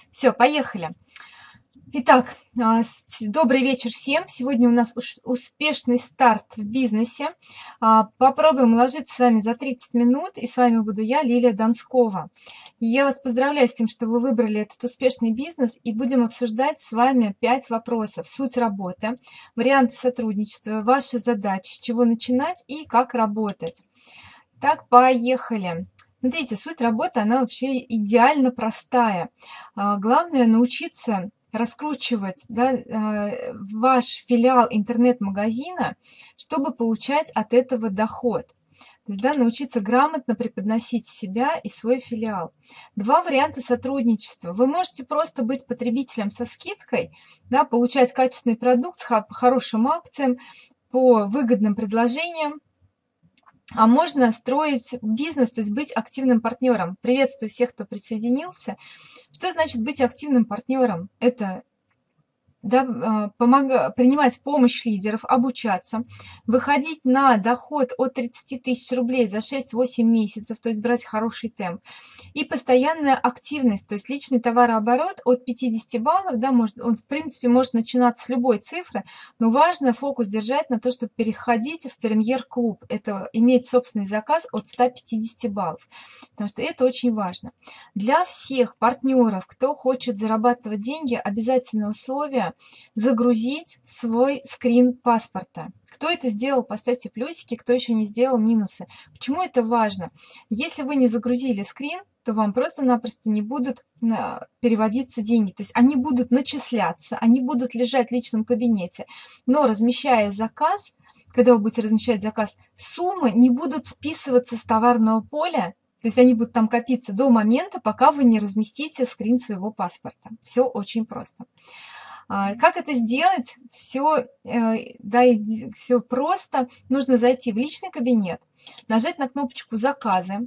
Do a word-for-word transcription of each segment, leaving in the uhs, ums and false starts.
Все, поехали. Итак, а, с- добрый вечер всем. Сегодня у нас уш- успешный старт в бизнесе. А, Попробуем уложиться с вами за тридцать минут. И с вами буду я, Лилия Донскова. И я вас поздравляю с тем, что вы выбрали этот успешный бизнес. И будем обсуждать с вами пять вопросов. Суть работы, варианты сотрудничества, ваши задачи, с чего начинать и как работать. Так, поехали. Смотрите, суть работы, она вообще идеально простая. А, Главное научиться раскручивать, да, э, ваш филиал интернет-магазина, чтобы получать от этого доход. То есть, да, научиться грамотно преподносить себя и свой филиал. Два варианта сотрудничества. Вы можете просто быть потребителем со скидкой, да, получать качественный продукт по хорошим акциям, по выгодным предложениям. А можно строить бизнес, то есть быть активным партнером. Приветствую всех, кто присоединился. Что значит быть активным партнером? Это, да, помога- принимать помощь лидеров, обучаться, выходить на доход от тридцати тысяч рублей за шесть-восемь месяцев, то есть брать хороший темп. И постоянная активность, то есть личный товарооборот от пятидесяти баллов, да, может, он в принципе может начинаться с любой цифры, но важно фокус держать на то, чтобы переходить в премьер-клуб, это иметь собственный заказ от ста пятидесяти баллов, потому что это очень важно. Для всех партнеров, кто хочет зарабатывать деньги, обязательное условие загрузить свой скрин паспорта. Кто это сделал, поставьте плюсики, кто еще не сделал, минусы. Почему это важно? Если вы не загрузили скрин, то вам просто-напросто не будут переводиться деньги. То есть они будут начисляться, они будут лежать в личном кабинете. Но размещая заказ, когда вы будете размещать заказ, суммы не будут списываться с товарного поля, то есть они будут там копиться до момента, пока вы не разместите скрин своего паспорта. Все очень просто. Как это сделать? Все, да, все просто. Нужно зайти в личный кабинет, нажать на кнопочку «Заказы».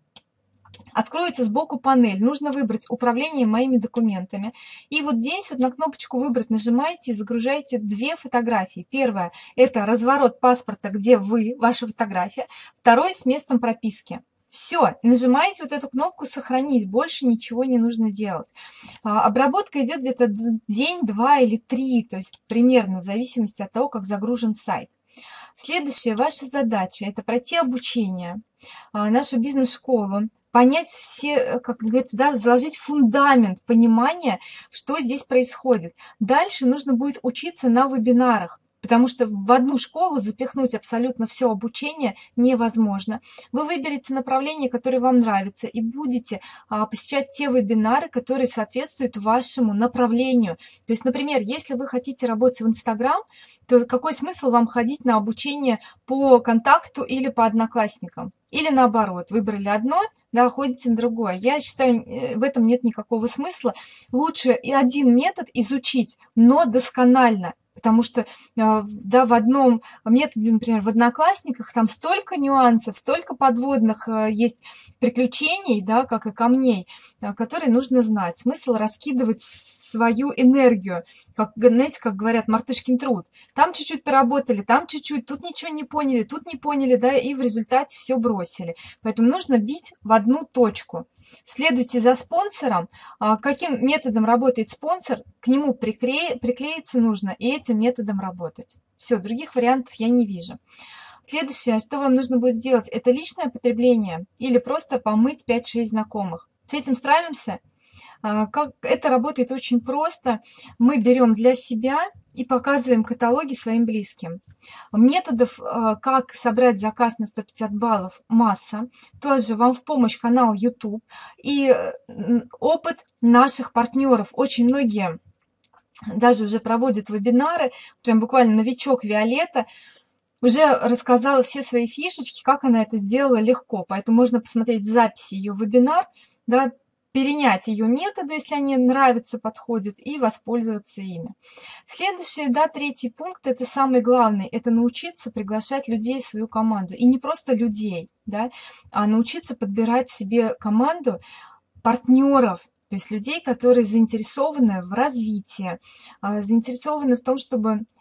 Откроется сбоку панель. Нужно выбрать «Управление моими документами». И вот здесь вот на кнопочку «Выбрать» нажимаете и загружаете две фотографии. Первая – это разворот паспорта, где вы, ваша фотография. Второй – с местом прописки. Все, нажимаете вот эту кнопку «Сохранить», больше ничего не нужно делать. Обработка идет где-то день, два или три, то есть примерно в зависимости от того, как загружен сайт. Следующая ваша задача – это пройти обучение, нашу бизнес-школу, понять все, как говорится, да, заложить фундамент понимания, что здесь происходит. Дальше нужно будет учиться на вебинарах, потому что в одну школу запихнуть абсолютно все обучение невозможно. Вы выберете направление, которое вам нравится, и будете а, посещать те вебинары, которые соответствуют вашему направлению. То есть, например, если вы хотите работать в Инстаграм, то какой смысл вам ходить на обучение по контакту или по одноклассникам? Или наоборот, выбрали одно, да, ходите на другое. Я считаю, в этом нет никакого смысла. Лучше и один метод изучить, но досконально. Потому что, да, в одном методе, например, в Одноклассниках, там столько нюансов, столько подводных есть приключений, да, как и камней, которые нужно знать. Смысл раскидывать свою энергию, как, знаете, как говорят, мартышкин труд. Там чуть-чуть поработали, там чуть-чуть, тут ничего не поняли, тут не поняли, да, и в результате все бросили. Поэтому нужно бить в одну точку. Следуйте за спонсором. Каким методом работает спонсор, к нему прикле... приклеиться нужно и этим методом работать. Все, других вариантов я не вижу. Следующее, что вам нужно будет сделать, это личное потребление или просто помыть пять-шесть знакомых. С этим справимся? Как это работает очень просто. Мы берем для себя и показываем каталоги своим близким. Методов, как собрать заказ на сто пятьдесят баллов, масса. Тоже вам в помощь канал YouTube и опыт наших партнеров. Очень многие даже уже проводят вебинары, прям буквально новичок Виолетта уже рассказала все свои фишечки, как она это сделала легко. Поэтому можно посмотреть в записи ее вебинар, да, перенять ее методы, если они нравятся, подходят, и воспользоваться ими. Следующий, да, третий пункт, это самый главный, это научиться приглашать людей в свою команду. И не просто людей, да, а научиться подбирать себе команду партнеров, то есть людей, которые заинтересованы в развитии, заинтересованы в том, чтобы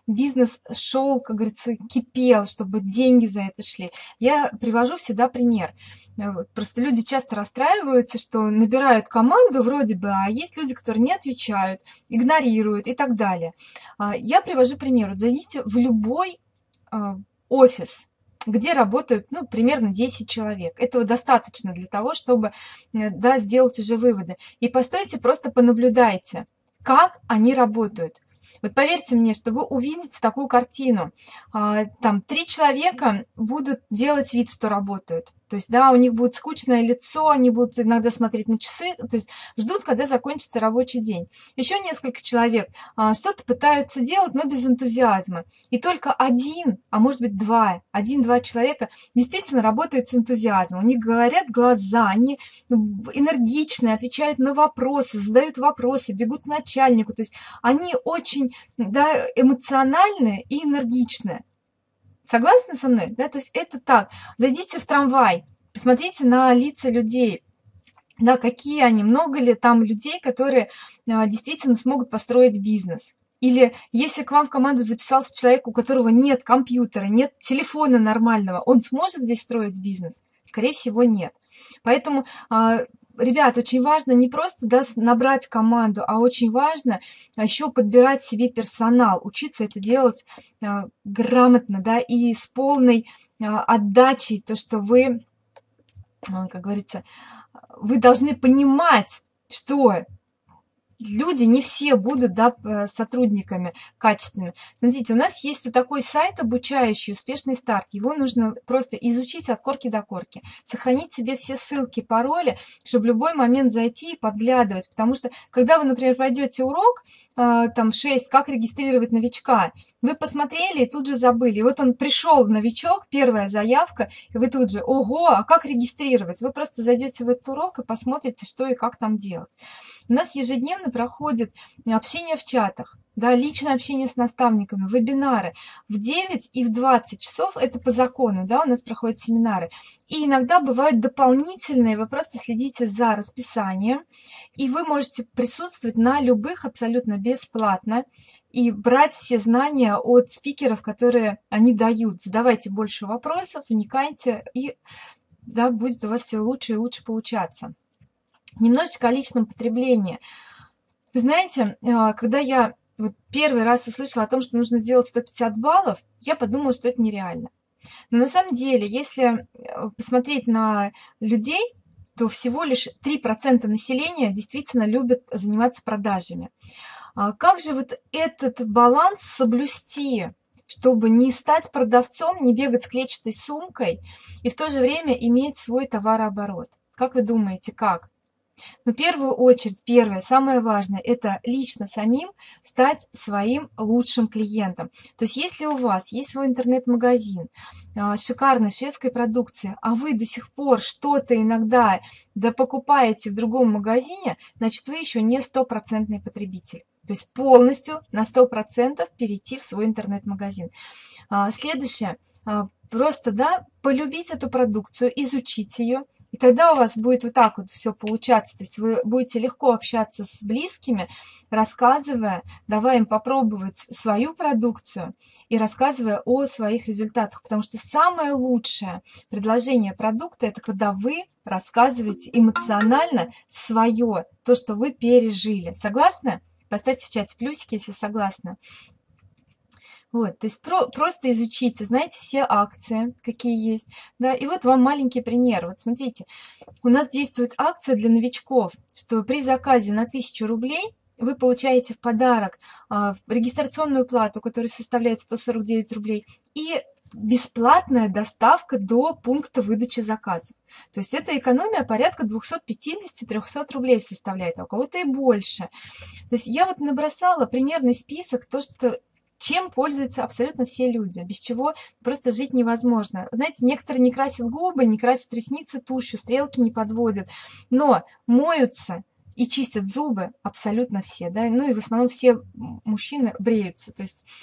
бизнес шел, как говорится, кипел, чтобы деньги за это шли. Я привожу всегда пример. Вот. Просто люди часто расстраиваются, что набирают команду вроде бы, а есть люди, которые не отвечают, игнорируют и так далее. А, Я привожу пример. Вот зайдите в любой а, офис, где работают, ну, примерно десять человек. Этого достаточно для того, чтобы, э, да, сделать уже выводы. И постойте, просто понаблюдайте, как они работают. Вот поверьте мне, что вы увидите такую картину. А, Там три человека будут делать вид, что работают. То есть, да, у них будет скучное лицо, они будут иногда смотреть на часы, то есть ждут, когда закончится рабочий день. Еще несколько человек а, что-то пытаются делать, но без энтузиазма. И только один, а может быть два, один-два человека действительно работают с энтузиазмом. У них говорят глаза, они ну, энергичные, отвечают на вопросы, задают вопросы, бегут к начальнику. То есть они очень, да, эмоциональные и энергичные. Согласны со мной? Да, то есть это так. Зайдите в трамвай, посмотрите на лица людей, да, какие они, много ли там людей, которые а, действительно смогут построить бизнес. Или если к вам в команду записался человек, у которого нет компьютера, нет телефона нормального, он сможет здесь строить бизнес? Скорее всего, нет. Поэтому, а, ребят, очень важно не просто, да, набрать команду, а очень важно еще подбирать себе персонал, учиться это делать а, грамотно, да, и с полной а, отдачей, то, что вы, а, как говорится, вы должны понимать, что люди не все будут, да, сотрудниками качественными. Смотрите, у нас есть вот такой сайт обучающий, успешный старт. Его нужно просто изучить от корки до корки. Сохранить себе все ссылки, пароли, чтобы в любой момент зайти и подглядывать. Потому что, когда вы, например, пройдете урок, там шесть, как регистрировать новичка, вы посмотрели и тут же забыли. И вот он пришел, новичок, первая заявка, и вы тут же, ого, а как регистрировать? Вы просто зайдете в этот урок и посмотрите, что и как там делать. У нас ежедневно проходит общение в чатах, да, личное общение с наставниками, вебинары. В девять и в двадцать часов, это по закону, да, у нас проходят семинары. И иногда бывают дополнительные, вы просто следите за расписанием, и вы можете присутствовать на любых абсолютно бесплатно и брать все знания от спикеров, которые они дают. Задавайте больше вопросов, вникайте, и, да, будет у вас все лучше и лучше получаться. Немножечко о личном потреблении. Вы знаете, когда я вот первый раз услышала о том, что нужно сделать сто пятьдесят баллов, я подумала, что это нереально. Но на самом деле, если посмотреть на людей, то всего лишь три процента населения действительно любят заниматься продажами. Как же вот этот баланс соблюсти, чтобы не стать продавцом, не бегать с клетчатой сумкой и в то же время иметь свой товарооборот? Как вы думаете, как? Но в первую очередь, первое, самое важное, это лично самим стать своим лучшим клиентом. То есть если у вас есть свой интернет-магазин с шикарной шведской продукцией, а вы до сих пор что-то иногда да покупаете в другом магазине, значит, вы еще не стопроцентный потребитель. То есть полностью на сто процентов перейти в свой интернет-магазин. Следующее, просто, да, полюбить эту продукцию, изучить ее. И тогда у вас будет вот так вот все получаться. То есть вы будете легко общаться с близкими, рассказывая, давая им попробовать свою продукцию и рассказывая о своих результатах. Потому что самое лучшее предложение продукта – это когда вы рассказываете эмоционально свое, то, что вы пережили. Согласны? Поставьте в чате плюсики, если согласны. Вот, то есть про, просто изучите, знаете, все акции, какие есть, да, и вот вам маленький пример. Вот смотрите, у нас действует акция для новичков, что при заказе на тысячу рублей вы получаете в подарок а, регистрационную плату, которая составляет сто сорок девять рублей, и бесплатная доставка до пункта выдачи заказов. То есть это экономия порядка двести пятьдесят - триста рублей составляет, а у кого-то и больше. То есть я вот набросала примерный список, то, что чем пользуются абсолютно все люди, без чего просто жить невозможно. Знаете, некоторые не красят губы, не красят ресницы тушью, стрелки не подводят, но моются и чистят зубы абсолютно все, да, ну и в основном все мужчины бреются, то есть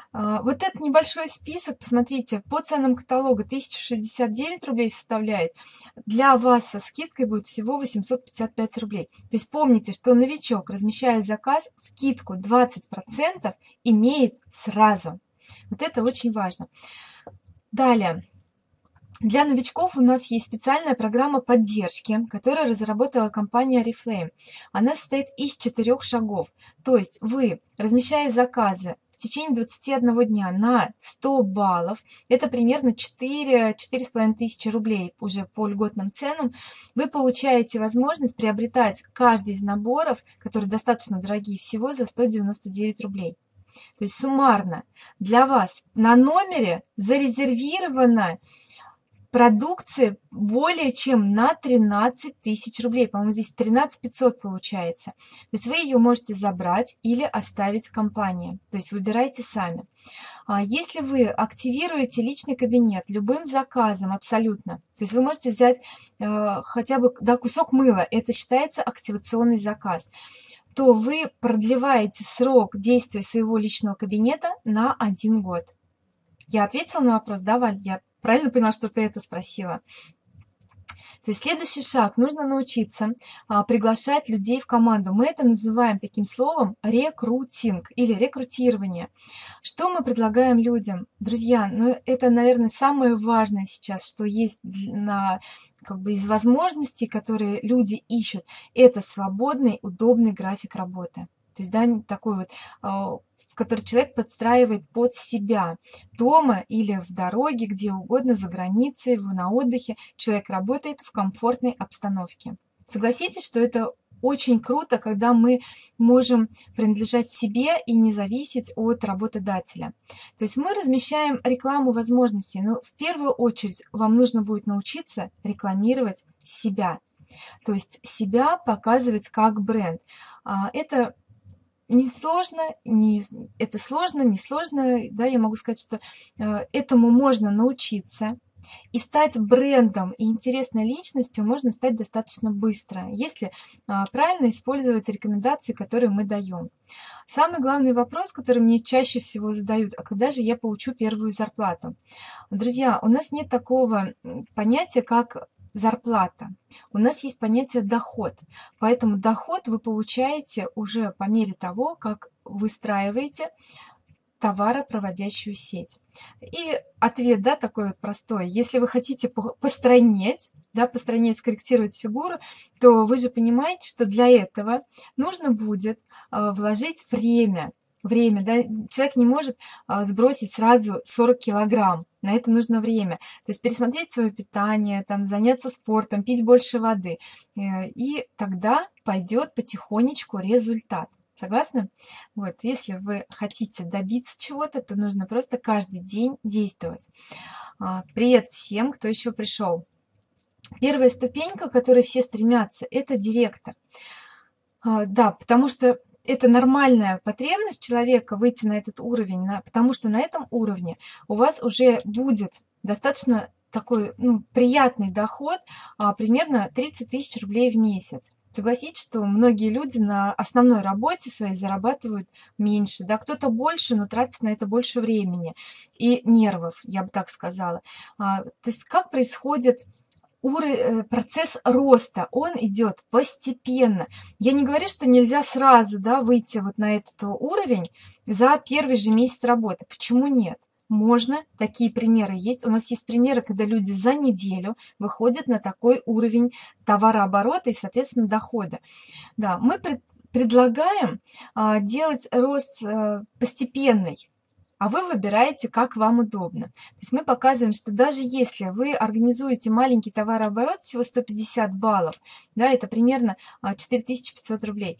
А, Вот этот небольшой список, посмотрите, по ценам каталога тысяча шестьдесят девять рублей составляет. Для вас со скидкой будет всего восемьсот пятьдесят пять рублей. То есть помните, что новичок, размещая заказ, скидку двадцать процентов имеет сразу. Вот это очень важно. Далее. Для новичков у нас есть специальная программа поддержки, которую разработала компания Oriflame. Она состоит из четырех шагов. То есть вы, размещая заказы в течение двадцати одного дня на сто баллов, это примерно четыре — четыре с половиной тысячи рублей уже по льготным ценам, вы получаете возможность приобретать каждый из наборов, которые достаточно дорогие, всего за сто девяносто девять рублей. То есть суммарно для вас на номере зарезервировано продукции более чем на тринадцать тысяч рублей. По-моему, здесь тринадцать пятьсот получается. То есть вы ее можете забрать или оставить в компании. То есть выбирайте сами. А если вы активируете личный кабинет любым заказом абсолютно, то есть вы можете взять э, хотя бы да, кусок мыла, это считается активационный заказ, то вы продлеваете срок действия своего личного кабинета на один год. Я ответила на вопрос, да, Валь? Я правильно поняла, что ты это спросила? То есть следующий шаг. Нужно научиться а, приглашать людей в команду. Мы это называем таким словом рекрутинг или рекрутирование. Что мы предлагаем людям? Друзья, ну это, наверное, самое важное сейчас, что есть на, как бы, из возможностей, которые люди ищут. Это свободный, удобный график работы. То есть, да, такой вот... А, который человек подстраивает под себя. Дома или в дороге, где угодно, за границей, на отдыхе. Человек работает в комфортной обстановке. Согласитесь, что это очень круто, когда мы можем принадлежать себе и не зависеть от работодателя. То есть мы размещаем рекламу возможностей, но в первую очередь вам нужно будет научиться рекламировать себя. То есть себя показывать как бренд. Это не сложно, не, это сложно, не сложно, да, я могу сказать, что э, этому можно научиться. И стать брендом и интересной личностью можно стать достаточно быстро, если э, правильно использовать рекомендации, которые мы даем. Самый главный вопрос, который мне чаще всего задают, а когда же я получу первую зарплату? Друзья, у нас нет такого понятия, как зарплата. У нас есть понятие доход. Поэтому доход вы получаете уже по мере того, как выстраиваете товаропроводящую сеть. И ответ, да, такой вот простой. Если вы хотите постройнеть, да, постройнеть, скорректировать фигуру, то вы же понимаете, что для этого нужно будет э, вложить время. Время, да, человек не может а, сбросить сразу сорок килограмм, на это нужно время. То есть пересмотреть свое питание, там, заняться спортом, пить больше воды, и тогда пойдет потихонечку результат. Согласны? Вот, если вы хотите добиться чего-то, то нужно просто каждый день действовать. А, привет всем, кто еще пришел. Первая ступенька, к которой все стремятся, это директор. А, да, потому что это нормальная потребность человека выйти на этот уровень, на, потому что на этом уровне у вас уже будет достаточно такой, ну, приятный доход, а, примерно тридцать тысяч рублей в месяц. Согласитесь, что многие люди на основной работе своей зарабатывают меньше, да, кто-то больше, но тратит на это больше времени и нервов, я бы так сказала. А, то есть как происходит процесс роста, он идет постепенно. Я не говорю, что нельзя сразу, да, выйти вот на этот уровень за первый же месяц работы. Почему нет? Можно, такие примеры есть. У нас есть примеры, когда люди за неделю выходят на такой уровень товарооборота и, соответственно, дохода. Да, мы пред, предлагаем а, делать рост а, постепенный. А вы выбираете, как вам удобно. То есть мы показываем, что даже если вы организуете маленький товарооборот, всего сто пятьдесят баллов, да, это примерно четыре тысячи пятьсот рублей,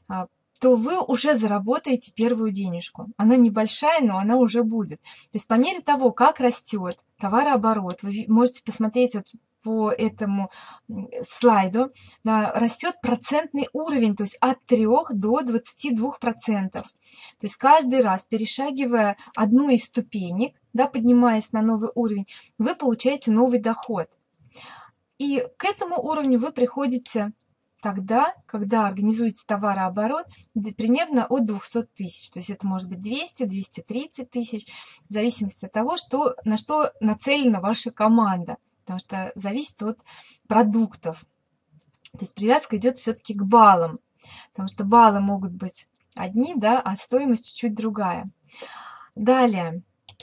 то вы уже заработаете первую денежку. Она небольшая, но она уже будет. То есть по мере того, как растет товарооборот, вы можете посмотреть вот по этому слайду, да, растет процентный уровень, то есть от трёх до двадцати двух процентов. То есть каждый раз, перешагивая одну из ступенек, да, поднимаясь на новый уровень, вы получаете новый доход. И к этому уровню вы приходите тогда, когда организуете товарооборот примерно от двухсот тысяч. То есть это может быть двести — двести тридцать тысяч, в зависимости от того, что, на что нацелена ваша команда. Потому что зависит от продуктов. То есть привязка идет все-таки к баллам. Потому что баллы могут быть одни, да, а стоимость чуть-чуть другая. Далее.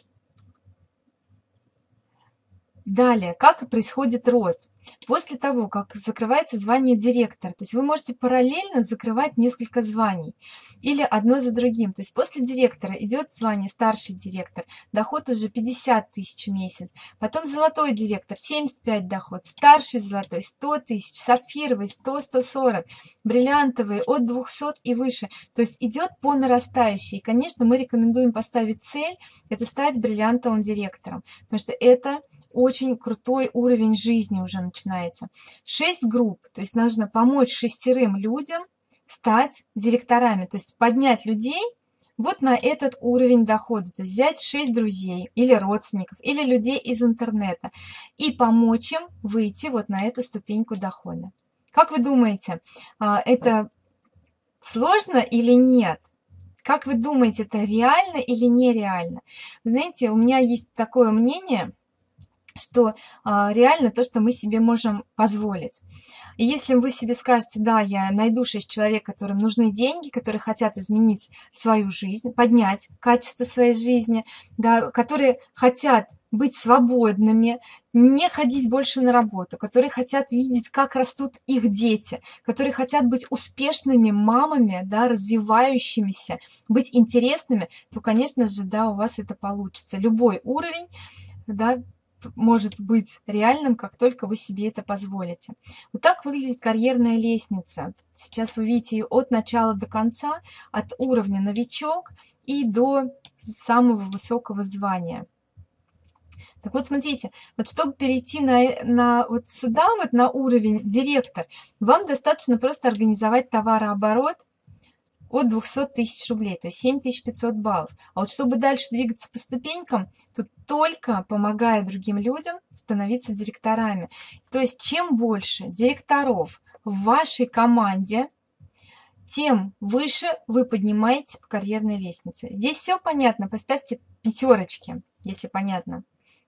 Далее, как происходит рост? После того, как закрывается звание директора, то есть вы можете параллельно закрывать несколько званий или одно за другим. То есть после директора идет звание старший директор, доход уже пятьдесят тысяч в месяц. Потом золотой директор, семьдесят пять доход, старший золотой сто тысяч, сапфировый сто — сто сорок, бриллиантовый от двухсот и выше. То есть идет по нарастающей. И, конечно, мы рекомендуем поставить цель, это стать бриллиантовым директором, потому что это очень крутой уровень жизни уже начинается. Шесть групп, то есть нужно помочь шестерым людям стать директорами, то есть поднять людей вот на этот уровень дохода, то есть взять шесть друзей или родственников, или людей из интернета и помочь им выйти вот на эту ступеньку дохода. Как вы думаете, это сложно или нет? Как вы думаете, это реально или нереально? Вы знаете, у меня есть такое мнение, что а, реально то, что мы себе можем позволить. И если вы себе скажете, да, я найду шесть человек, которым нужны деньги, которые хотят изменить свою жизнь, поднять качество своей жизни, да, которые хотят быть свободными, не ходить больше на работу, которые хотят видеть, как растут их дети, которые хотят быть успешными мамами, да, развивающимися, быть интересными, то, конечно же, да, у вас это получится. Любой уровень, да, может быть реальным, как только вы себе это позволите. Вот так выглядит карьерная лестница. Сейчас вы видите ее от начала до конца, от уровня новичок и до самого высокого звания. Так вот, смотрите, вот чтобы перейти на, на вот сюда, вот на уровень директор, вам достаточно просто организовать товарооборот от двухсот тысяч рублей, то есть семь тысяч пятьсот баллов. А вот чтобы дальше двигаться по ступенькам, тут только помогая другим людям становиться директорами. То есть чем больше директоров в вашей команде, тем выше вы поднимаетесь по карьерной лестнице. Здесь все понятно, поставьте пятерочки, если понятно.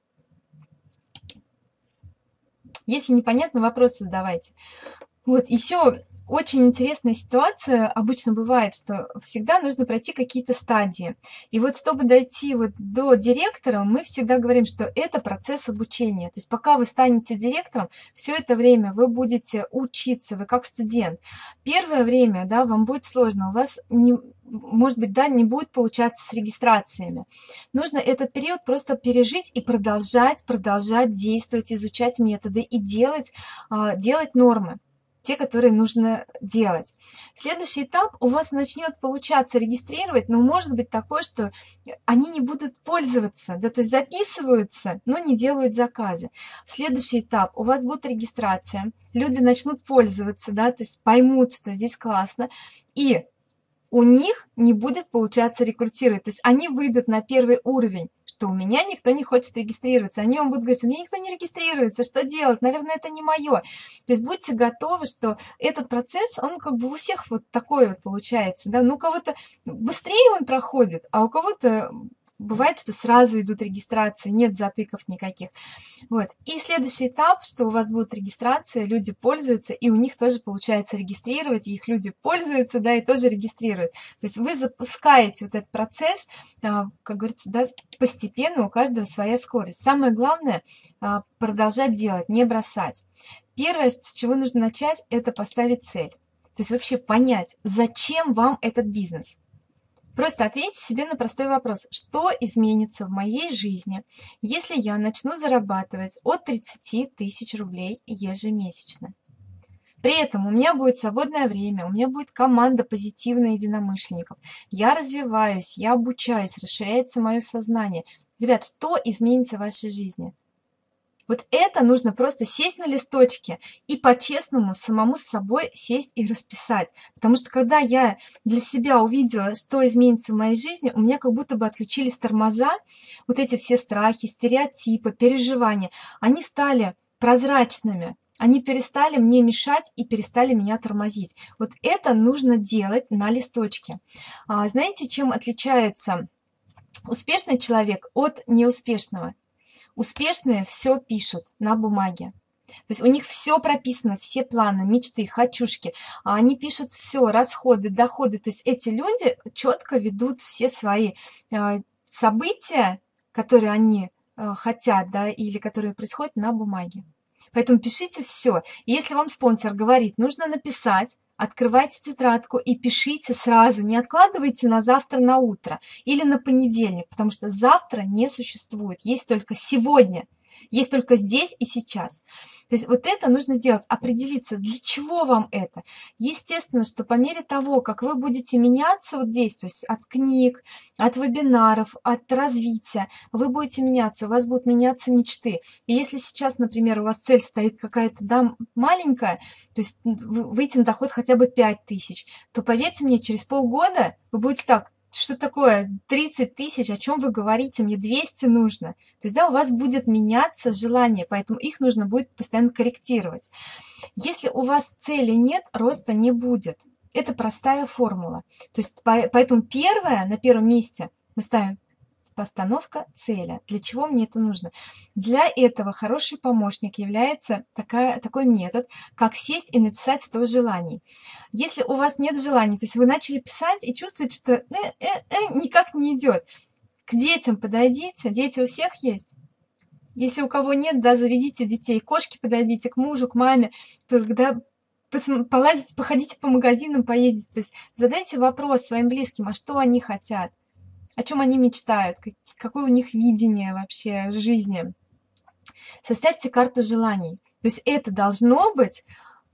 Если непонятно, вопросы задавайте. Вот, еще очень интересная ситуация обычно бывает, что всегда нужно пройти какие-то стадии. И вот чтобы дойти вот до директора, мы всегда говорим, что это процесс обучения. То есть пока вы станете директором, все это время вы будете учиться, вы как студент. Первое время, да, вам будет сложно, у вас не, может быть, да, не будет получаться с регистрациями. Нужно этот период просто пережить и продолжать, продолжать действовать, изучать методы и делать, делать нормы. Те, которые нужно делать. Следующий этап у вас начнет получаться регистрировать, но может быть такое, что они не будут пользоваться, да, то есть записываются, но не делают заказы. Следующий этап у вас будет регистрация, люди начнут пользоваться, да, то есть поймут, что здесь классно, и у них не будет получаться рекрутировать, то есть они выйдут на первый уровень, что у меня никто не хочет регистрироваться. Они вам будут говорить, у меня никто не регистрируется, что делать? Наверное, это не мое. То есть будьте готовы, что этот процесс, он как бы у всех вот такой вот получается. Да? Ну, у кого-то быстрее он проходит, а у кого-то бывает, что сразу идут регистрации, нет затыков никаких. Вот. И следующий этап, что у вас будет регистрация, люди пользуются, и у них тоже получается регистрировать, и их люди пользуются, да, и тоже регистрируют. То есть вы запускаете вот этот процесс, как говорится, да, постепенно, у каждого своя скорость. Самое главное — продолжать делать, не бросать. Первое, с чего нужно начать, это поставить цель. То есть вообще понять, зачем вам этот бизнес. Просто ответьте себе на простой вопрос, что изменится в моей жизни, если я начну зарабатывать от тридцати тысяч рублей ежемесячно. При этом у меня будет свободное время, у меня будет команда позитивных единомышленников, я развиваюсь, я обучаюсь, расширяется мое сознание. Ребят, что изменится в вашей жизни? Вот это нужно просто сесть на листочке и по-честному самому с собой сесть и расписать. Потому что когда я для себя увидела, что изменится в моей жизни, у меня как будто бы отключились тормоза, вот эти все страхи, стереотипы, переживания, они стали прозрачными. Они перестали мне мешать и перестали меня тормозить. Вот это нужно делать на листочке. А, знаете, чем отличается успешный человек от неуспешного? Успешные все пишут на бумаге. То есть у них все прописано, все планы, мечты, хочушки. А они пишут все, расходы, доходы. То есть эти люди четко ведут все свои а, события, которые они а, хотят, да, или которые происходят на бумаге. Поэтому пишите все. Если вам спонсор говорит, нужно написать, открывайте тетрадку и пишите сразу. Не откладывайте на завтра, на утро или на понедельник, потому что завтра не существует. Есть только сегодня. Есть только здесь и сейчас. То есть вот это нужно сделать, определиться, для чего вам это. Естественно, что по мере того, как вы будете меняться вот здесь, то есть от книг, от вебинаров, от развития, вы будете меняться, у вас будут меняться мечты. И если сейчас, например, у вас цель стоит какая-то, да, маленькая, то есть выйти на доход хотя бы пять тысяч, то поверьте мне, через полгода вы будете так: что такое тридцать тысяч, о чем вы говорите, мне двести нужно. То есть, да, у вас будет меняться желание, поэтому их нужно будет постоянно корректировать. Если у вас цели нет, роста не будет. Это простая формула. То есть, поэтому первое, на первом месте мы ставим постановка цели. Для чего мне это нужно? Для этого хороший помощник является такая, такой метод, как сесть и написать сто желаний. Если у вас нет желаний, то есть вы начали писать и чувствуете, что э, э, э, никак не идет, к детям подойдите, дети у всех есть. Если у кого нет, да, заведите детей, кошки подойдите, к мужу, к маме, когда полазите, походите по магазинам, поездите. То есть задайте вопрос своим близким, а что они хотят? О чем они мечтают, какое у них видение вообще жизни. Составьте карту желаний. То есть это должно быть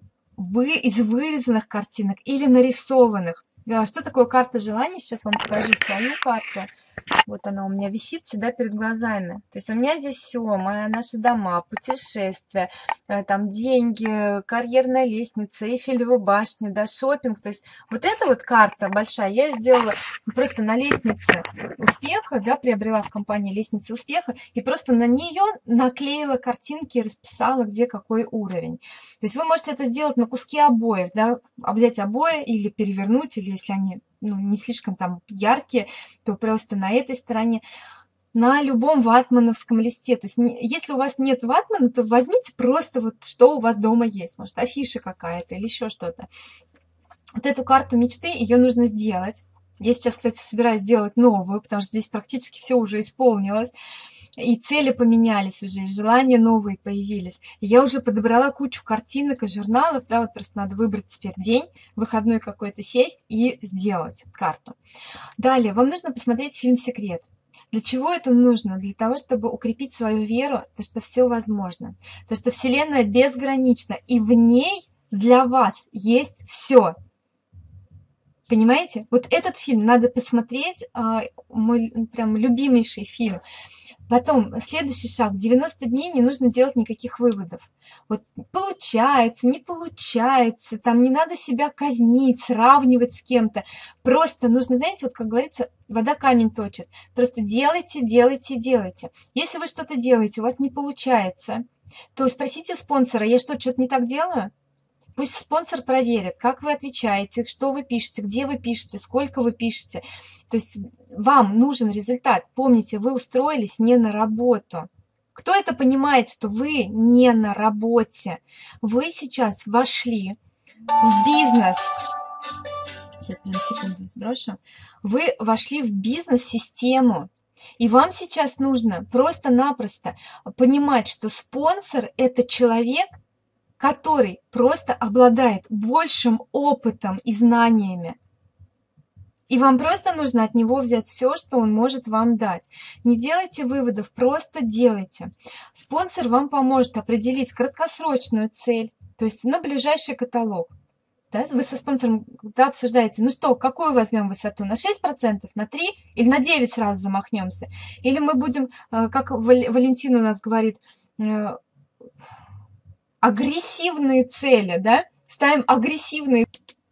вы из вырезанных картинок или нарисованных. Что такое карта желаний? Сейчас вам покажу свою карту. Вот она у меня висит всегда перед глазами. То есть у меня здесь все, мои, наши дома, путешествия, там деньги, карьерная лестница, Эйфелева башня, да, шопинг. То есть вот эта вот карта большая, я ее сделала просто на лестнице успеха, да, приобрела в компании лестница успеха, и просто на нее наклеила картинки и расписала, где какой уровень. То есть вы можете это сделать на куске обоев, да, взять обои или перевернуть, или если они, ну, не слишком там яркие, то просто на этой стороне, на любом ватмановском листе. То есть не, если у вас нет ватмана, то возьмите просто вот что у вас дома есть. Может, афиша какая-то или еще что-то. Вот эту карту мечты, ее нужно сделать. Я сейчас, кстати, собираюсь сделать новую, потому что здесь практически все уже исполнилось. И цели поменялись уже, и желания новые появились. И я уже подобрала кучу картинок и журналов, да, вот просто надо выбрать теперь день, выходной какой-то, сесть и сделать карту. Далее, вам нужно посмотреть фильм «Секрет». Для чего это нужно? Для того, чтобы укрепить свою веру, то, что все возможно, то, что Вселенная безгранична, и в ней для вас есть все. Понимаете? Вот этот фильм надо посмотреть, мой прям любимейший фильм. Потом, следующий шаг. девяносто дней не нужно делать никаких выводов. Вот получается, не получается, там не надо себя казнить, сравнивать с кем-то. Просто нужно, знаете, вот как говорится, вода камень точит. Просто делайте, делайте, делайте. Если вы что-то делаете, у вас не получается, то спросите спонсора, я что, что-то не так делаю? Пусть спонсор проверит, как вы отвечаете, что вы пишете, где вы пишете, сколько вы пишете. То есть вам нужен результат. Помните, вы устроились не на работу. Кто это понимает, что вы не на работе? Вы сейчас вошли в бизнес. Сейчас прям секунду сброшу. Вы вошли в бизнес-систему. И вам сейчас нужно просто-напросто понимать, что спонсор – это человек, который просто обладает большим опытом и знаниями. И вам просто нужно от него взять все, что он может вам дать. Не делайте выводов, просто делайте. Спонсор вам поможет определить краткосрочную цель, то есть на ближайший каталог. Да, вы со спонсором да, обсуждаете, ну что, какую возьмем высоту, на шесть процентов, на три или на девять сразу замахнемся. Или мы будем, как Валентина у нас говорит, агрессивные цели, да? Ставим агрессивные.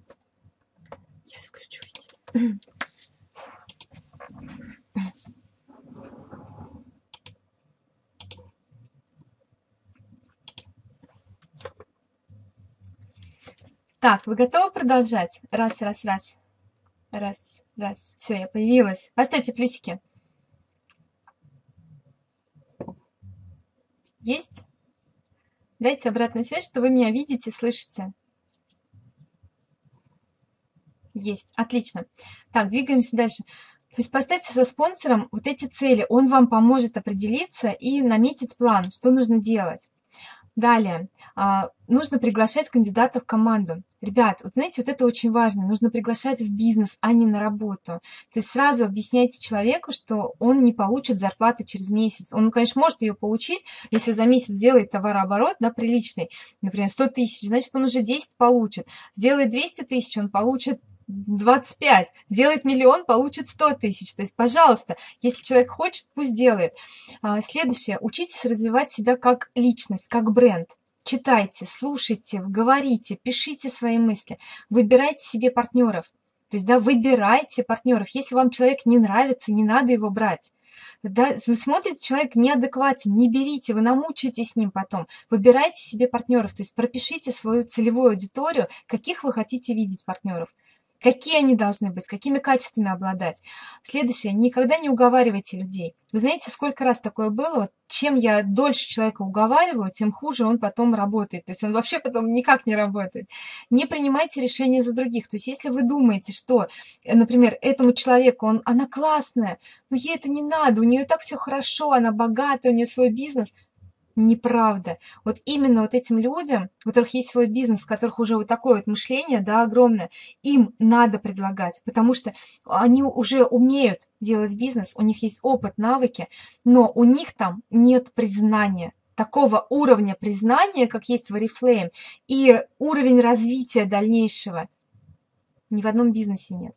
Я включу видео. Так, вы готовы продолжать? Раз, раз, раз. Раз, раз. Все, я появилась. Поставьте плюсики. Есть? Дайте обратную связь, что вы меня видите, слышите. Есть. Отлично. Так, двигаемся дальше. То есть поставьте со спонсором вот эти цели. Он вам поможет определиться и наметить план, что нужно делать. Далее, а, нужно приглашать кандидатов в команду. Ребят, вот знаете, вот это очень важно. Нужно приглашать в бизнес, а не на работу. То есть сразу объясняйте человеку, что он не получит зарплаты через месяц. Он, конечно, может ее получить, если за месяц сделает товарооборот, да, приличный, например, сто тысяч, значит, он уже десять получит. Сделает двести тысяч, он получит двадцать пять, сделает миллион, получит сто тысяч. То есть, пожалуйста, если человек хочет, пусть делает. Следующее. Учитесь развивать себя как личность, как бренд. Читайте, слушайте, говорите, пишите свои мысли, выбирайте себе партнеров. То есть, да, выбирайте партнеров. Если вам человек не нравится, не надо его брать. Да, вы смотрите, человек неадекватен, не берите, вы намучаетесь с ним потом. Выбирайте себе партнеров, то есть пропишите свою целевую аудиторию, каких вы хотите видеть партнеров. Какие они должны быть, какими качествами обладать. Следующее. Никогда не уговаривайте людей. Вы знаете, сколько раз такое было? Вот чем я дольше человека уговариваю, тем хуже он потом работает. То есть он вообще потом никак не работает. Не принимайте решения за других. То есть если вы думаете, что, например, этому человеку, он, она классная, но ей это не надо, у нее так все хорошо, она богатая, у нее свой бизнес – неправда. Вот именно вот этим людям, у которых есть свой бизнес, у которых уже вот такое вот мышление, да, огромное, им надо предлагать, потому что они уже умеют делать бизнес, у них есть опыт, навыки, но у них там нет признания. Такого уровня признания, как есть в Oriflame, и уровень развития дальнейшего ни в одном бизнесе нет.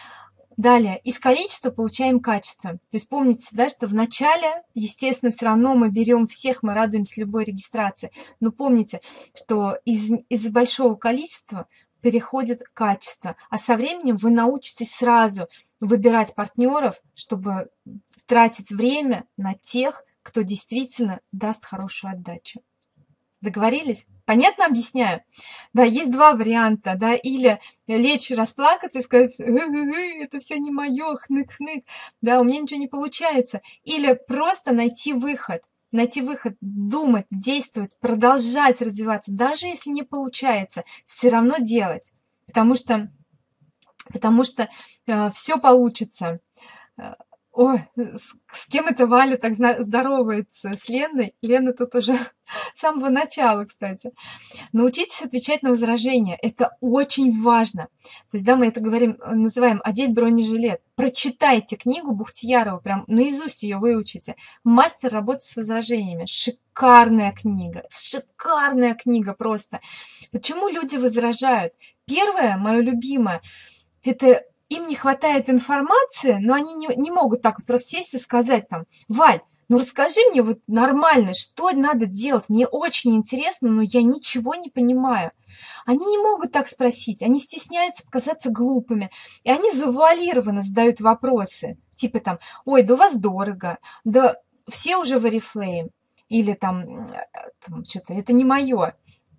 Далее, из количества получаем качество. То есть помните, да, что в начале, естественно, все равно мы берем всех, мы радуемся любой регистрации. Но помните, что из, из большого количества переходит качество. А со временем вы научитесь сразу выбирать партнеров, чтобы тратить время на тех, кто действительно даст хорошую отдачу. Договорились? Понятно объясняю? Да, есть два варианта, да, или лечь расплакаться и сказать, это все не мое, хнык-хнык, да, у меня ничего не получается, или просто найти выход, найти выход, думать, действовать, продолжать развиваться, даже если не получается, все равно делать, потому что, потому что э, все получится. Ой, с, с кем это Валя так здоровается? С Леной? Лена тут уже с самого начала, кстати. Научитесь отвечать на возражения. Это очень важно. То есть, да, мы это говорим, называем «одеть бронежилет». Прочитайте книгу Бухтиярова, прям наизусть ее выучите. «Мастер работы с возражениями». Шикарная книга. Шикарная книга просто. Почему люди возражают? Первое, мое любимое, это... Им не хватает информации, но они не, не могут так вот просто сесть и сказать там, Валь, ну расскажи мне вот нормально, что надо делать, мне очень интересно, но я ничего не понимаю. Они не могут так спросить, они стесняются показаться глупыми, и они завуалированно задают вопросы, типа там, ой, да у вас дорого, да все уже в Oriflame, или там, там что-то, это не мое.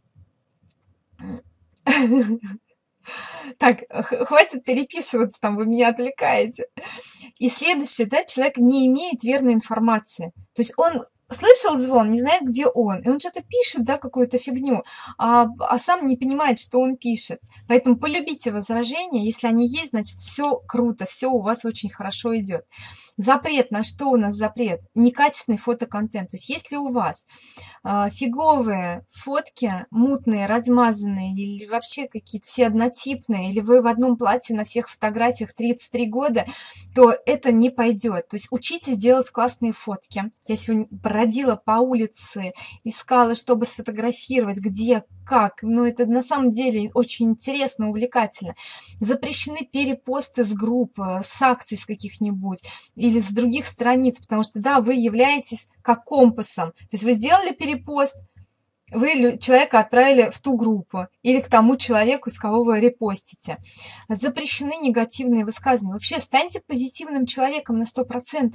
Так, хватит переписываться, там вы меня отвлекаете. И следующее, да, человек не имеет верной информации. То есть он слышал звон, не знает, где он. И он что-то пишет, да, какую-то фигню, а, а сам не понимает, что он пишет. Поэтому полюбите возражения. Если они есть, значит, все круто, все у вас очень хорошо идет. Запрет. На что у нас запрет? Некачественный фотоконтент. То есть если у вас э, фиговые фотки, мутные, размазанные, или вообще какие-то все однотипные, или вы в одном платье на всех фотографиях тридцать три года, то это не пойдет. То есть учитесь делать классные фотки. Я сегодня бродила по улице, искала, чтобы сфотографировать, где, как. Но это на самом деле очень интересно, увлекательно. Запрещены перепосты с групп, с акций с каких-нибудь, или с других страниц, потому что, да, вы являетесь как компасом. То есть вы сделали перепост, вы человека отправили в ту группу или к тому человеку, с кого вы репостите. Запрещены негативные высказывания. Вообще станьте позитивным человеком на сто процентов.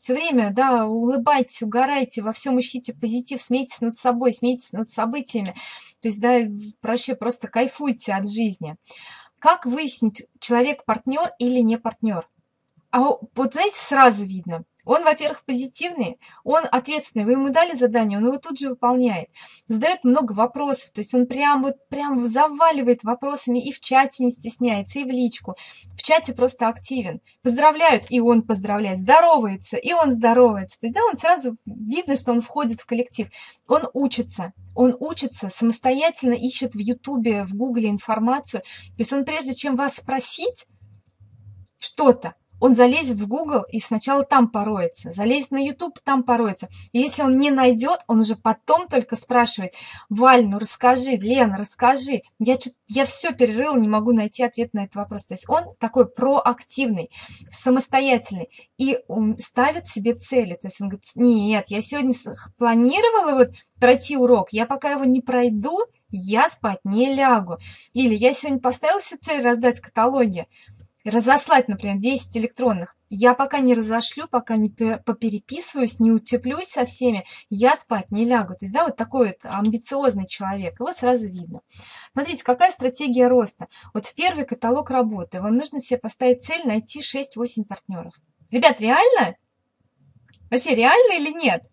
все время, да, улыбайтесь, угорайте, во всем ищите позитив, смейтесь над собой, смейтесь над событиями. То есть, да, вообще просто кайфуйте от жизни. Как выяснить, человек партнер или не партнер? А вот, знаете, сразу видно. Он, во-первых, позитивный, он ответственный. Вы ему дали задание, он его тут же выполняет. Задает много вопросов, то есть он прям вот прям заваливает вопросами и в чате не стесняется, и в личку. В чате просто активен. Поздравляют, и он поздравляет. Здоровается, и он здоровается. То есть, да, он сразу видно, что он входит в коллектив. Он учится. Он учится, самостоятельно ищет в Ютубе, в Гугле информацию. То есть он, прежде чем вас спросить что-то, он залезет в Google и сначала там пороется, залезет на YouTube, там пороется. И если он не найдет, он уже потом только спрашивает: Валь, ну расскажи, Лена, расскажи. Я, я все перерыла, не могу найти ответ на этот вопрос. То есть он такой проактивный, самостоятельный и ставит себе цели. То есть он говорит: нет, я сегодня планировала вот пройти урок, я пока его не пройду, я спать не лягу. Или я сегодня поставила себе цель раздать каталоги, разослать, например, десять электронных. Я пока не разошлю, пока не попереписываюсь, не утеплюсь со всеми, я спать не лягу. То есть, да, вот такой вот амбициозный человек, его сразу видно. Смотрите, какая стратегия роста. Вот в первый каталог работы вам нужно себе поставить цель найти шесть-восемь партнеров. Ребят, реально? Вообще, реально или нет?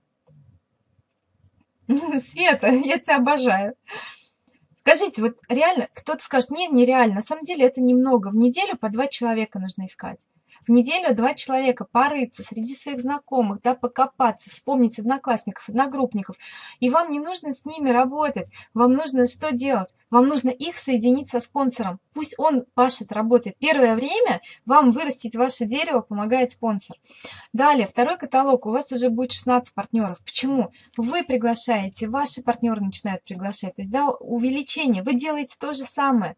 Света, я тебя обожаю. Скажите, вот реально, кто-то скажет: нет, нереально. На самом деле это немного. В неделю по два человека нужно искать. В неделю два человека порыться среди своих знакомых, да, покопаться, вспомнить одноклассников, одногруппников. И вам не нужно с ними работать. Вам нужно что делать? Вам нужно их соединить со спонсором. Пусть он пашет, работает. Первое время вам вырастить ваше дерево помогает спонсор. Далее, второй каталог. У вас уже будет шестнадцать партнеров. Почему? Вы приглашаете, ваши партнеры начинают приглашать. То есть, да, увеличение. Вы делаете то же самое.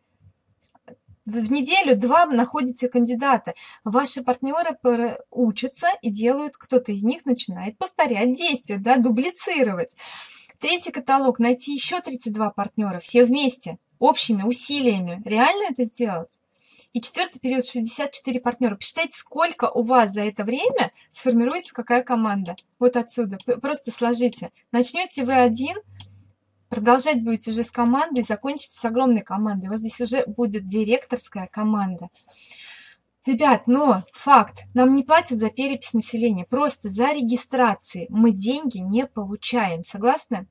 В неделю два находите кандидата. Ваши партнеры учатся и делают, кто-то из них начинает повторять действия, да, дублицировать. Третий каталог. Найти еще тридцать два партнера, все вместе, общими усилиями. Реально это сделать? И четвертый период — шестьдесят четыре партнера. Посчитайте, сколько у вас за это время сформируется какая команда. Вот отсюда. Просто сложите. Начнете вы один, продолжать будете уже с командой, закончите с огромной командой. У вас здесь уже будет директорская команда. Ребят, но факт, нам не платят за перепись населения, просто за регистрации мы деньги не получаем. Согласны?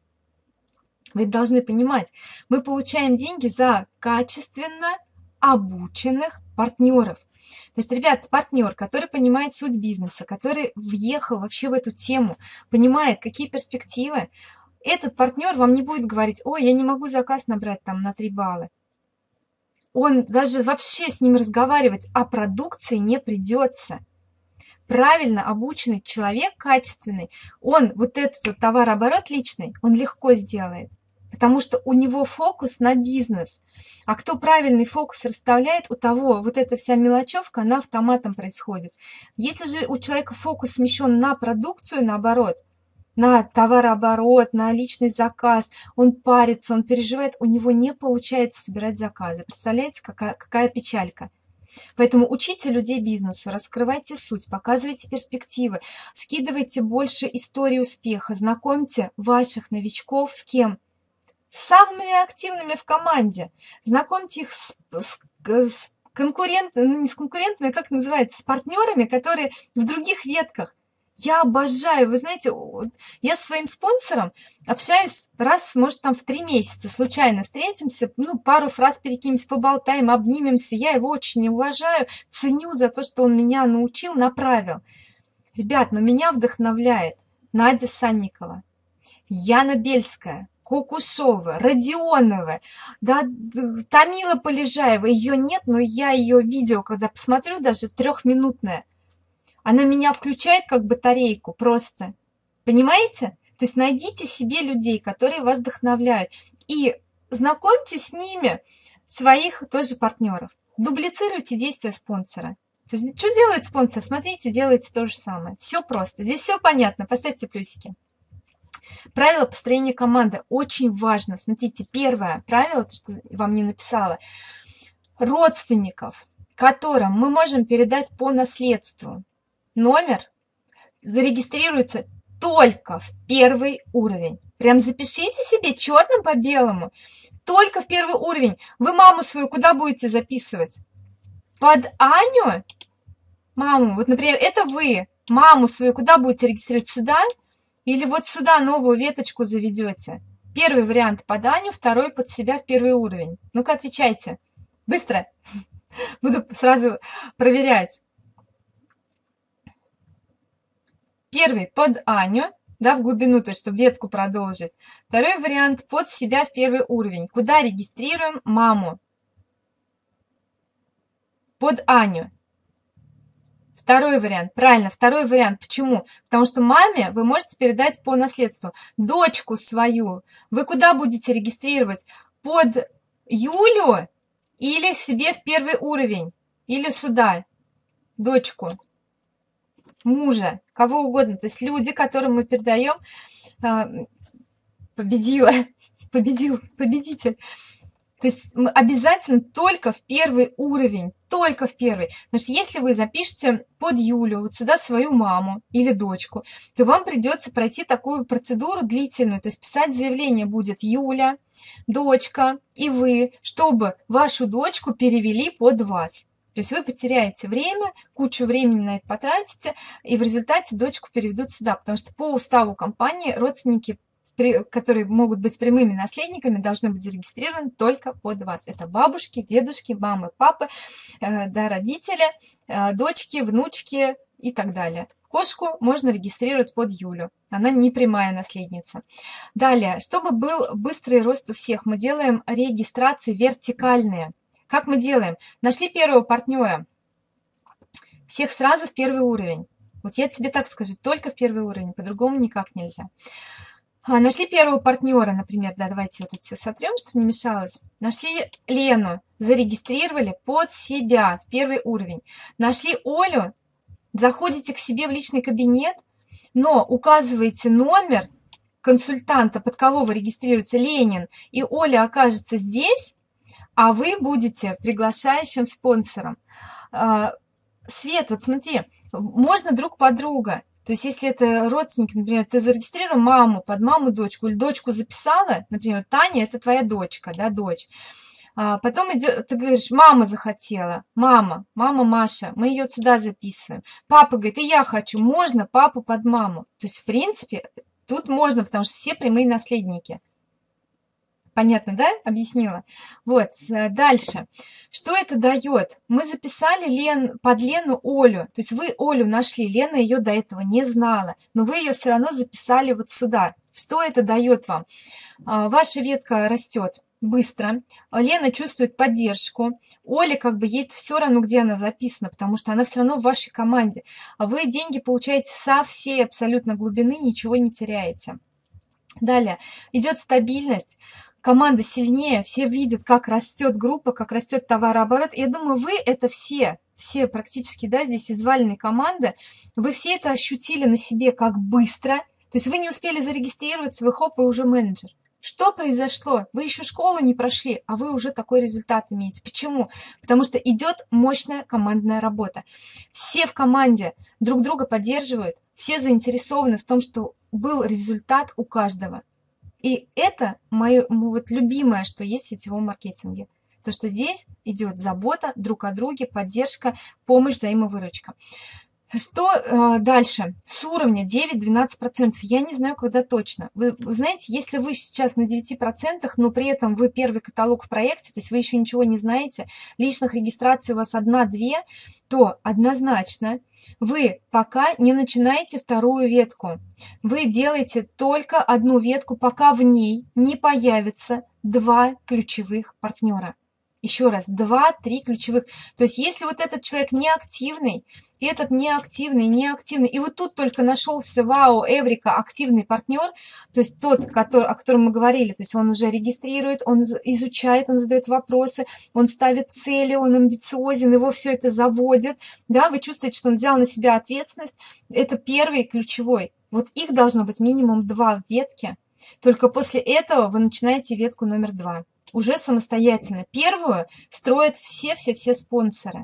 Вы должны понимать, мы получаем деньги за качественно обученных партнеров. То есть, ребят, партнер, который понимает суть бизнеса, который въехал вообще в эту тему, понимает, какие перспективы, этот партнер вам не будет говорить: ой, я не могу заказ набрать там на три балла. Он даже вообще с ним разговаривать о продукции не придется. Правильно обученный человек, качественный, он вот этот вот товарооборот личный, он легко сделает. Потому что у него фокус на бизнес. А кто правильный фокус расставляет, у того вот эта вся мелочевка, она автоматом происходит. Если же у человека фокус смещен на продукцию, наоборот, на товарооборот, на личный заказ, он парится, он переживает, у него не получается собирать заказы. Представляете, какая, какая печалька? Поэтому учите людей бизнесу, раскрывайте суть, показывайте перспективы, скидывайте больше истории успеха, знакомьте ваших новичков с кем? С самыми активными в команде. Знакомьте их с, с, с конкурентами, ну не с конкурентами, а как называется, с партнерами, которые в других ветках. Я обожаю, вы знаете, я со своим спонсором общаюсь раз, может, там в три месяца, случайно встретимся, ну, пару фраз перекинемся, поболтаем, обнимемся. Я его очень уважаю, ценю за то, что он меня научил, направил. Ребят, но меня вдохновляет Надя Санникова, Яна Бельская, Кукушова, Родионова, да, Тамила Полежаева. Ее нет, но я ее видео, когда посмотрю, даже трехминутное, она меня включает как батарейку просто. Понимаете? То есть найдите себе людей, которые вас вдохновляют. И знакомьте с ними своих тоже партнеров. Дублицируйте действия спонсора. То есть что делает спонсор? Смотрите, делайте то же самое. Все просто. Здесь все понятно. Поставьте плюсики. Правило построения команды. Очень важно. Смотрите, первое правило, то, что вам не написала. Родственников, которым мы можем передать по наследству номер зарегистрируется только в первый уровень. Прям запишите себе черным по белому. Только в первый уровень. Вы маму свою куда будете записывать? Под Аню? Маму. Вот, например, это вы. Маму свою куда будете регистрировать? Сюда? Или вот сюда новую веточку заведете? Первый вариант под Аню, второй под себя в первый уровень. Ну-ка, отвечайте. Быстро. Буду сразу проверять. Первый под Аню, да, в глубину, то есть чтобы ветку продолжить. Второй вариант под себя в первый уровень. Куда регистрируем маму? Под Аню. Второй вариант. Правильно, второй вариант. Почему? Потому что маме вы можете передать по наследству. Дочку свою вы куда будете регистрировать? Под Юлю или себе в первый уровень? Или сюда? Дочку. Мужа. Кого угодно. То есть люди, которым мы передаем, победила. Победил. Победитель. То есть мы обязательно только в первый уровень, только в первый. Потому что если вы запишете под Юлю, вот сюда свою маму или дочку, то вам придется пройти такую процедуру длительную. То есть писать заявление будет Юля, дочка и вы, чтобы вашу дочку перевели под вас. То есть вы потеряете время, кучу времени на это потратите, и в результате дочку переведут сюда. Потому что по уставу компании родственники, которые могут быть прямыми наследниками, должны быть зарегистрированы только под вас. Это бабушки, дедушки, мамы, папы, э, да, родители, э, дочки, внучки и так далее. Кошку можно регистрировать под Юлю. Она не прямая наследница. Далее, чтобы был быстрый рост у всех, мы делаем регистрации вертикальные. Как мы делаем? Нашли первого партнера. Всех сразу в первый уровень. Вот я тебе так скажу, только в первый уровень, по-другому никак нельзя. Нашли первого партнера, например, да, давайте вот это все сотрем, чтобы не мешалось. Нашли Лену, зарегистрировали под себя в первый уровень. Нашли Олю, заходите к себе в личный кабинет, но указываете номер консультанта, под кого вы регистрируете, Ленин, и Оля окажется здесь, а вы будете приглашающим спонсором. Свет, вот смотри, можно друг под друга. То есть, если это родственники, например, ты зарегистрировал маму, под маму дочку, или дочку записала, например, Таня, это твоя дочка, да, дочь. А потом идет, ты говоришь, мама захотела, мама, мама Маша, мы ее сюда записываем. Папа говорит, и я хочу, можно папу под маму. То есть, в принципе, тут можно, потому что все прямые наследники. Понятно, да? Объяснила. Вот, дальше. Что это дает? Мы записали Лен, под Лену Олю. То есть вы Олю нашли, Лена ее до этого не знала, но вы ее все равно записали вот сюда. Что это дает вам? Ваша ветка растет быстро, Лена чувствует поддержку, Оля как бы ей все равно, где она записана, потому что она все равно в вашей команде. А вы деньги получаете со всей абсолютно глубины, ничего не теряете. Далее идет стабильность. Команда сильнее, все видят, как растет группа, как растет товарооборот. Я думаю, вы это все, все практически, да, здесь из вальной команды, вы все это ощутили на себе, как быстро. То есть вы не успели зарегистрироваться, вы хоп, вы уже менеджер. Что произошло? Вы еще школу не прошли, а вы уже такой результат имеете. Почему? Потому что идет мощная командная работа. Все в команде друг друга поддерживают, все заинтересованы в том, что был результат у каждого. И это мое вот любимое, что есть в сетевом маркетинге. То, что здесь идет забота друг о друге, поддержка, помощь, взаимовыручка. Что э, дальше? С уровня девять-двенадцать процентов. Я не знаю, когда точно. Вы, вы знаете, если вы сейчас на девяти процентах, но при этом вы первый каталог в проекте, то есть вы еще ничего не знаете, личных регистраций у вас одна-две, то однозначно вы пока не начинаете вторую ветку. Вы делаете только одну ветку, пока в ней не появится два ключевых партнера. Еще раз, два-три ключевых. То есть, если вот этот человек неактивный, и этот неактивный, неактивный, и вот тут только нашелся, вау, Эврика, активный партнер, то есть тот, который, о котором мы говорили, то есть он уже регистрирует, он изучает, он задает вопросы, он ставит цели, он амбициозен, его все это заводит, да, вы чувствуете, что он взял на себя ответственность, это первый ключевой. Вот их должно быть минимум два в ветке, только после этого вы начинаете ветку номер два. Уже самостоятельно. Первую строят все-все-все спонсоры.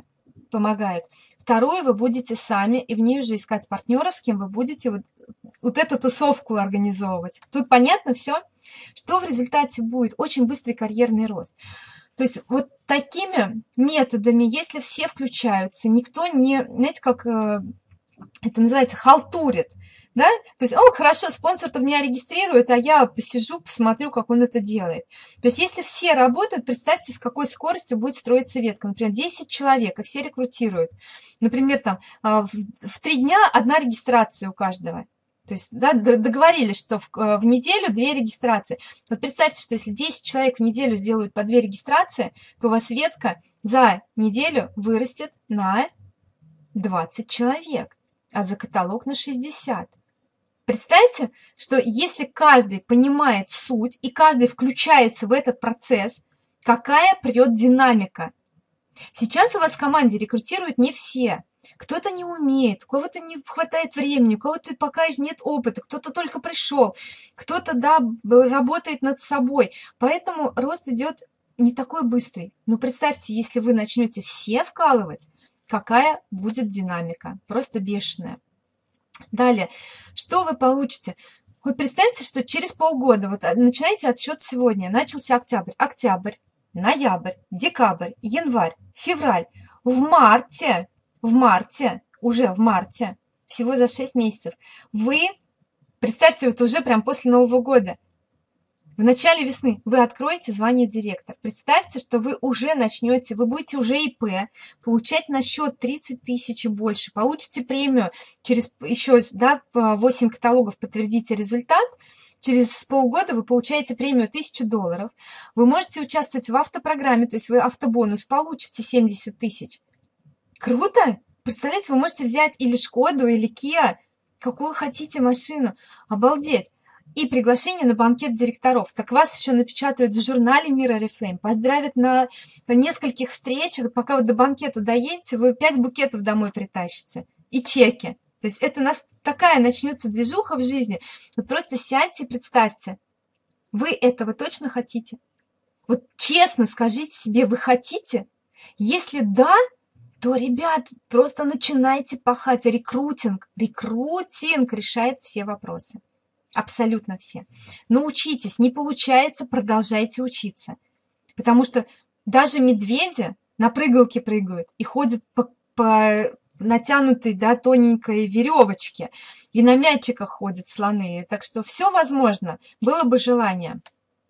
помогает. Вторую вы будете сами, и в ней уже искать партнеров, с кем вы будете вот, вот эту тусовку организовывать. Тут понятно все? Что в результате будет? Очень быстрый карьерный рост. То есть вот такими методами, если все включаются, никто не, знаете, как э, это называется, халтурит, да? То есть, о, хорошо, спонсор под меня регистрирует, а я посижу, посмотрю, как он это делает. То есть, если все работают, представьте, с какой скоростью будет строиться ветка. Например, десять человек, и все рекрутируют. Например, там в, в три дня одна регистрация у каждого. То есть, да, договорились, что в, в неделю две регистрации. Вот представьте, что если десять человек в неделю сделают по две регистрации, то у вас ветка за неделю вырастет на двадцать человек, а за каталог на шестьдесят. Представьте, что если каждый понимает суть и каждый включается в этот процесс, какая прет динамика. Сейчас у вас в команде рекрутируют не все. Кто-то не умеет, у кого-то не хватает времени, у кого-то пока нет опыта, кто-то только пришел, кто-то, да, работает над собой. Поэтому рост идет не такой быстрый. Но представьте, если вы начнете все вкалывать, какая будет динамика. Просто бешеная. Далее, что вы получите? Вот представьте, что через полгода, вот начинаете отсчет сегодня, начался октябрь, октябрь, ноябрь, декабрь, январь, февраль. В марте, в марте, уже в марте, всего за шесть месяцев, вы, представьте, вот уже прям после Нового года, в начале весны вы откроете звание директор. Представьте, что вы уже начнете, вы будете уже ИП, получать на счет тридцать тысяч и больше, получите премию, через еще, да, восемь каталогов подтвердите результат, через полгода вы получаете премию тысячу долларов, вы можете участвовать в автопрограмме, то есть вы автобонус получите семьдесят тысяч. Круто! Представляете, вы можете взять или Шкоду, или Kia, какую хотите машину, обалдеть. И приглашение на банкет директоров. Так вас еще напечатают в журнале Мира Oriflame, поздравят на нескольких встречах, пока вы до банкета доедете, вы пять букетов домой притащите. И чеки. То есть это у нас такая начнется движуха в жизни. Вот просто сядьте и представьте, вы этого точно хотите? Вот честно скажите себе, вы хотите? Если да, то, ребят, просто начинайте пахать. Рекрутинг, рекрутинг решает все вопросы. Абсолютно все. Научитесь, не получается, продолжайте учиться. Потому что даже медведи на прыгалке прыгают и ходят по, по натянутой, да, тоненькой веревочке. И на мячиках ходят слоны. Так что все возможно, было бы желание.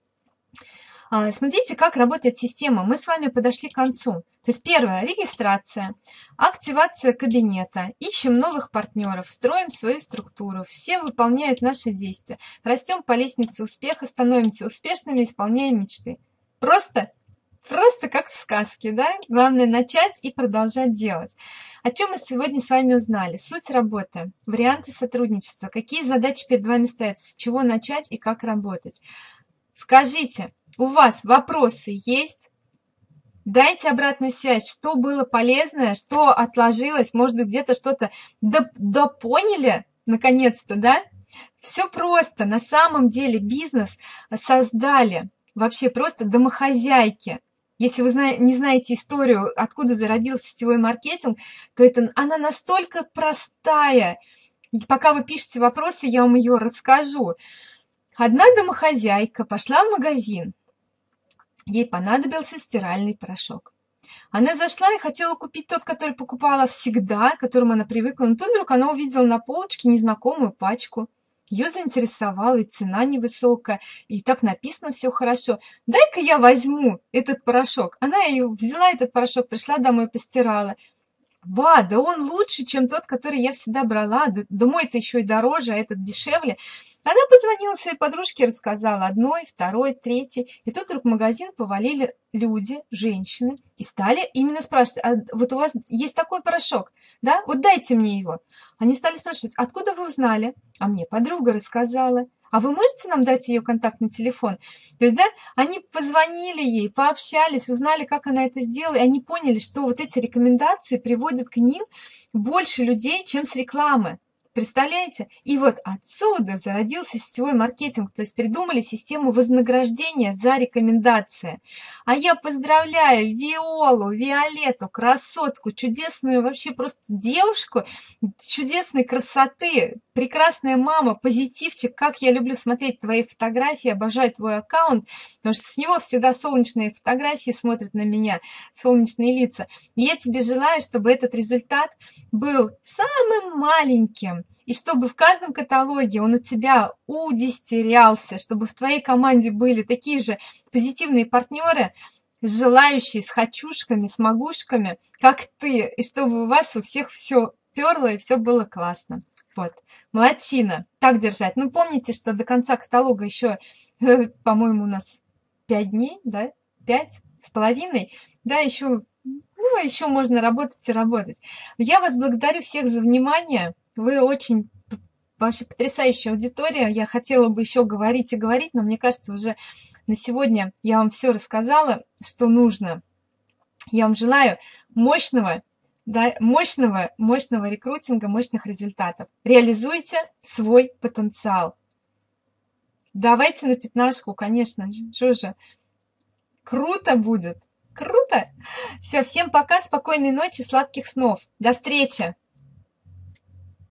Смотрите, как работает система. Мы с вами подошли к концу. То есть первое, регистрация, активация кабинета, ищем новых партнеров, строим свою структуру, все выполняют наши действия, растем по лестнице успеха, становимся успешными, исполняем мечты. Просто, просто как в сказке, да? Главное начать и продолжать делать. О чем мы сегодня с вами узнали? Суть работы, варианты сотрудничества, какие задачи перед вами стоят, с чего начать и как работать. Скажите, у вас вопросы есть? Дайте обратную связь, что было полезное, что отложилось, может быть, где-то что-то допоняли, наконец-то, да? Все просто. На самом деле бизнес создали вообще просто домохозяйки. Если вы не знаете историю, откуда зародился сетевой маркетинг, то это, она настолько простая. И пока вы пишете вопросы, я вам ее расскажу. Одна домохозяйка пошла в магазин. Ей понадобился стиральный порошок. Она зашла и хотела купить тот, который покупала всегда, к которому она привыкла. Но тут вдруг она увидела на полочке незнакомую пачку. Ее заинтересовала, и цена невысокая, и так написано все хорошо. Дай-ка я возьму этот порошок. Она ее взяла, этот порошок, пришла домой, постирала. Ба, да он лучше, чем тот, который я всегда брала. Да, да мой-то еще и дороже, а этот дешевле. Она позвонила своей подружке, рассказала одной, второй, третьей. И тут вдруг в магазин повалили люди, женщины, и стали именно спрашивать, а вот у вас есть такой порошок, да? Вот дайте мне его. Они стали спрашивать, откуда вы узнали? А мне подруга рассказала. А вы можете нам дать ее контактный телефон? То есть, да, они позвонили ей, пообщались, узнали, как она это сделала, и они поняли, что вот эти рекомендации приводят к ним больше людей, чем с рекламы. Представляете? И вот отсюда зародился сетевой маркетинг, то есть придумали систему вознаграждения за рекомендации. А я поздравляю Виолу, Виолетту, красотку, чудесную вообще просто девушку, чудесной красоты, прекрасная мама, позитивчик, как я люблю смотреть твои фотографии, обожаю твой аккаунт, потому что с него всегда солнечные фотографии смотрят на меня, солнечные лица. И я тебе желаю, чтобы этот результат был самым маленьким, и чтобы в каждом каталоге он у тебя удестерялся, чтобы в твоей команде были такие же позитивные партнеры, желающие, с хочушками, с могушками, как ты, и чтобы у вас у всех все перло и все было классно. Вот, молодчина, так держать. Ну, помните, что до конца каталога еще, по-моему, у нас пять дней, да, пять с половиной, да, еще, ну, еще можно работать и работать. Я вас благодарю всех за внимание. Вы очень, ваша потрясающая аудитория. Я хотела бы еще говорить и говорить, но мне кажется, уже на сегодня я вам все рассказала, что нужно. Я вам желаю мощного, да, мощного, мощного рекрутинга, мощных результатов. Реализуйте свой потенциал. Давайте на пятнашку, конечно. Что же, круто будет. Круто. Все, всем пока, спокойной ночи, сладких снов. До встречи.